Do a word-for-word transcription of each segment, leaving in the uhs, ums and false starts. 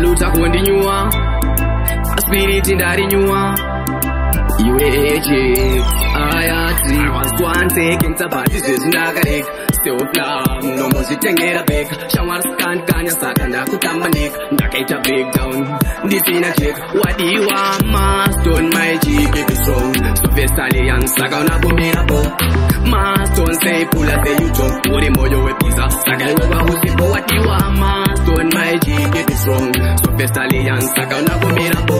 Waluta kondinyua Spirit indarinyua Iweje Ayati One taking sabati says nagarik Still flam No more sitengera big Shawar scan kanya sakanda kutamanik Ndakaita big down This in a chick What do you want Marston my G keep it strong So Vestalian saga una kumira po Marston say pull up the YouTube Uri moyo we pizza Saga wewa husipo What do you want Marston my G keep it strong So Vestalian saga una kumira po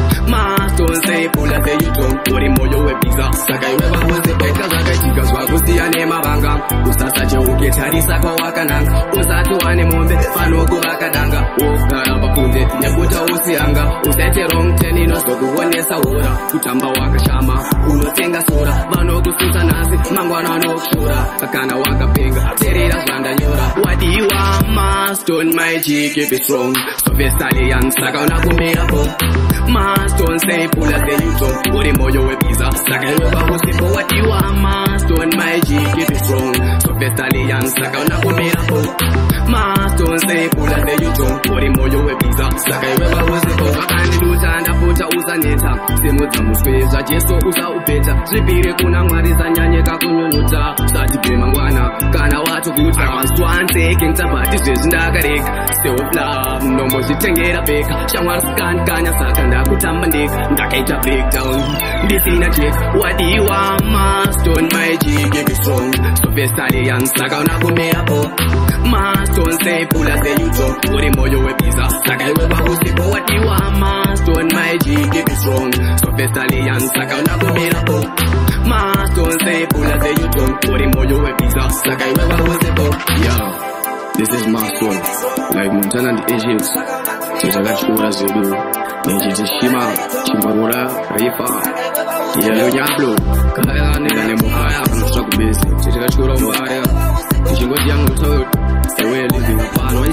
Marston say pull up the YouTube Uri moyo we pizza Saga wewa husipo Kazaga chika swagusi ane mabanga Usasa je uke charisa kwa wakananga Usatu wane mombe Fanogu wakadanga Ukara bakunde Nyakuta usianga Usete wrong tenino Soku wane saura Kutamba wakashama Unotenga sura Vanogu susa nasi Mangwana no kshura Kakana wakapinga Terira zanda nyura Wadiwa Marston my G keep it strong So Vestalian Saka unakumira po Marston say pull up the YouTube Uri moyo we pizza Saka yoga husipo Wadiwa Marston my G keep it strong So Vestalian Saka unakumira po Marston say pull up the YouTube Uri moyo we pizza Saka yoga husipo Wakani luta ndaputa uzaneta Simuza musweza Jeso uza upeta Zibire kuna mwariza nyanyeka kunyunuta Sati pima mwana Kana watu kuta I was one taking tabati Zezi ndakarik Still flam No more sitengera beka Shangwar scan kanya sakanda kutambandik Ndakaita breakdown This in a chick What do you want Marston my G keep it strong So Vestalian Saka unakumira po Marston say pull up the YouTube Uri moyo we pizza Saka wewa husipo What do you want Marston my G keep it strong So Vestalian Saka unakumira po Marston say pull up the YouTube Uri moyo we pizza Saka wewa husipo Yo This is Marston Like Montana and the Egypt Chachakachura Zulu Nijiti Shima Chimbarura Raifa Yo Nyablo Kaya nila ni muhaya Kanushak busy Chachakachura Mbaya Kishingo diyangu Ewe living Pano